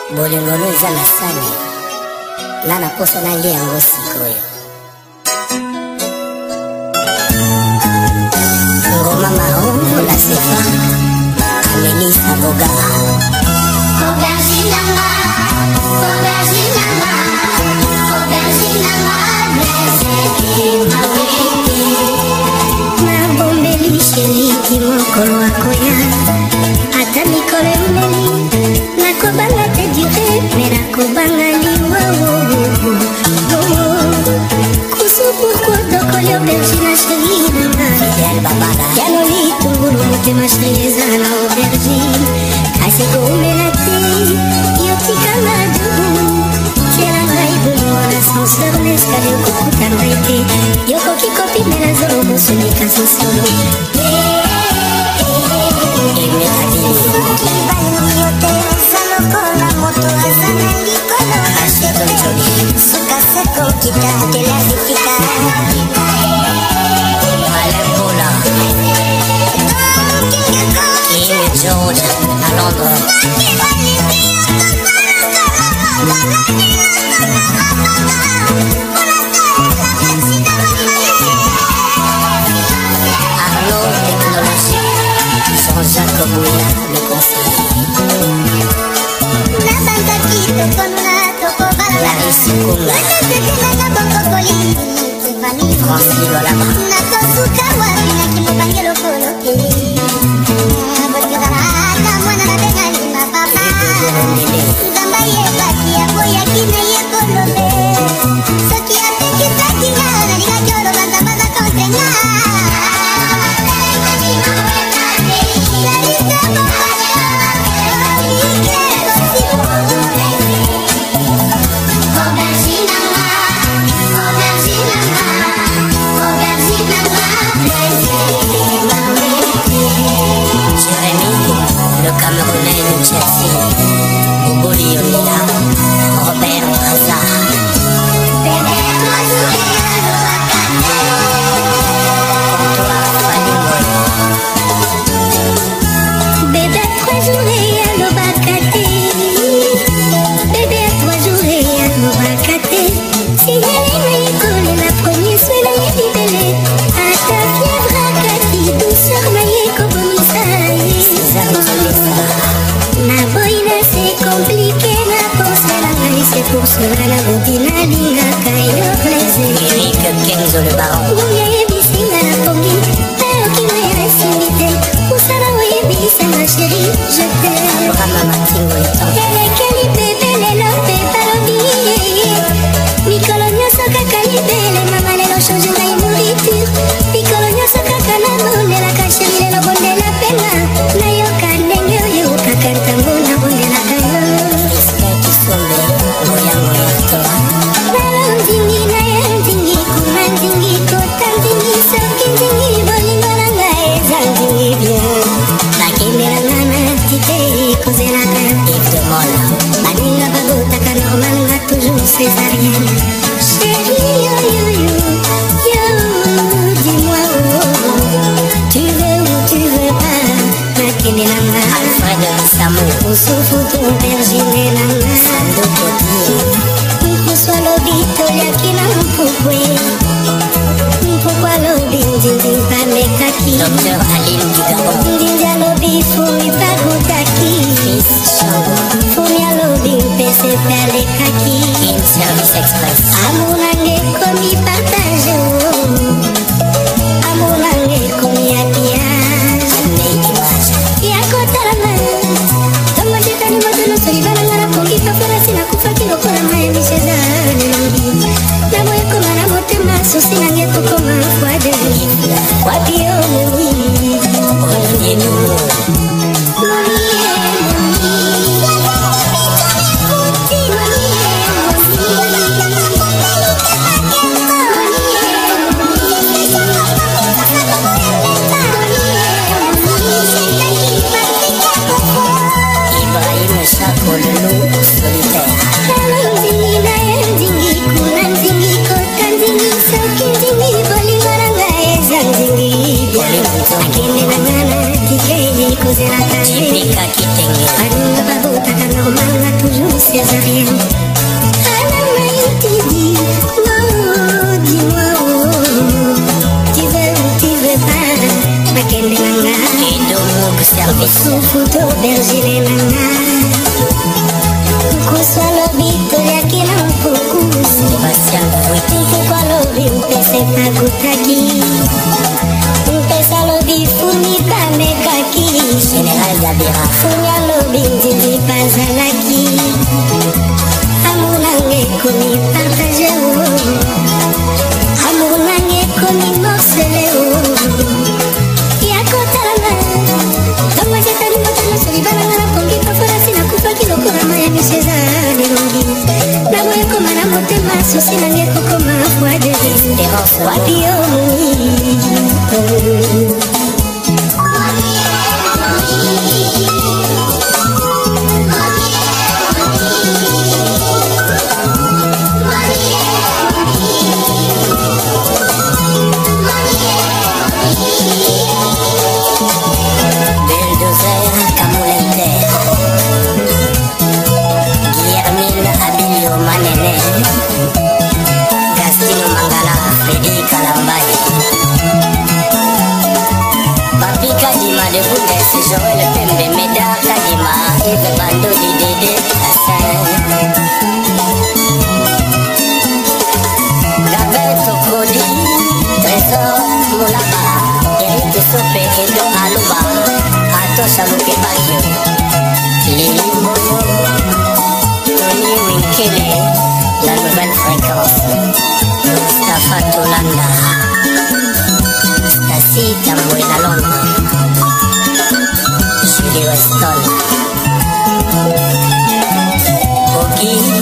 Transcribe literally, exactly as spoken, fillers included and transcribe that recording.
bolingo no eza na sani nga naposa nalia yango sikoyo ngoma marongo la sefa amelisa boga aubergine nanga aubergine nanga aubergine nanga blessé mawiki nabombeli sheriki mokolo akoya ata mikolo emeli nakobanga te dure me nakobanga liwa kusu pourkoi dokoli aubergine sheri nanga yano litungulu motema sheri eza na aubergine kasi koumela te yotikanga dubu tiela ngai bolingo na ascenseur na eskale okokuta ngai te yokoki kopimela zolo mosonika sosolo soki balingi yo te oza lokola moto aza na likolo suka sekokita telazikita Malembola King George à Londres Arnaud Technologie Jean-Jacques Bouya le conseiller Larisse Kounga Francis Lolama le Camerounais de Chelsea, Oboli Olila, Robert Hazard. Bébé à trois jours et à l'obacate. Bébé à trois jours et à l'obacate. Si elle est école, la première semaine est libellée. À ta fièvre à Kati, douceur maillée comme na boina c'est compliqué na pense la maille c'est pour cela la routine alingaka yo plaisir Eric Kenzo le baron Ouye bisinga na pongi Ayoki moya simite Usana ouye bisanga chérie je t'aime Abraham Matingo etant Elekeli bébé lelo beba lobi Mikolo nyoso kaka libele mama lelo change na nourriture Mikolo nyoso kaka na mondelaka chérie lelo bondela pena Na yoka ndenge oyo kaka ntango na bondelaka yo Respect Kisombe Moyango Yartoa Nalo ndingi na ye ndingi kuna ndingi kota ndingi soki ndingi bolingo na ngai eza ndingi bien nakemelanga na tite kozelaka Yves de Mola baninga babotaka normal nga toujours césarienne chéri yoyoyo yo dis-moi oh tu veux ou tu veux pas nakemelanga Alfred Samu usufutu aubergine nanga Sando Kotier kuswa lobi toliaki na mpukwe mpukwa lobi ndindi mpamekaki Docteur Aline Dugabon ndindi alobi fumi pagutaki Chris Chango fumi alobi mpese pelekaki In Service Express amour nange komi partage amour nange komi habillage Année Image yakotalama tongo tetani motono solibananga na pongi paparasi nakufaki lokola maye michezane namoye koma na motema susi nange kokoma fwade wapi omoni Olivier Numo Sufuto bergine nanga kuswa lobi toya kila mfukusi Sebastian Witi kwa lobi mpese kakutaki mpesa lobi funi kamekaki General Gabira funya lobi njiji pazalaki amunange kuni partage o amunange kuni morcele o yakotana kama jetani motana solibana ngana pongi pafara sina kufa kiloko na maya miseza nilongi na moyo koma na motema susi nange kokoma kwa de espérance wapio Joël Pembe Meda Kadima Eve Bando di Dede Hassan Gabel Tokodi Trésor Moulaba Eric Sope Edo Aluba Ato Chaloupe Bagio Lili Moyo Tony Winkele La Nouvelle Fréquence Mustafa Tolanda Stasi Tambuena Londres Weston Ogi